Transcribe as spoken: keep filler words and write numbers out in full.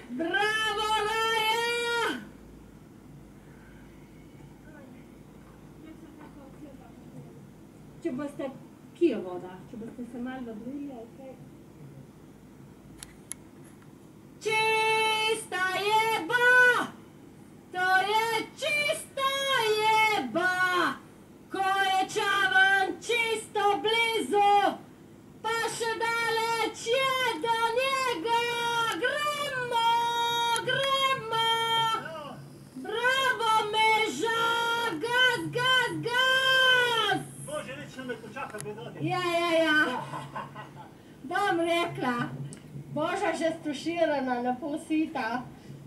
Bravo, Raja! Če boste, kje je voda? Če boste se malo dobrili, ali kaj? Čista jeba! To je čista jeba! Ko je čaven čisto blizu, pa še daleč je do njega! Gremo, gremo! Bravo, Meža! Gaz, gaz, gaz! Bože, večno me počaka bedode. Ja, ja, ja. Bom rekla, Boža že stuširana, lepo sita.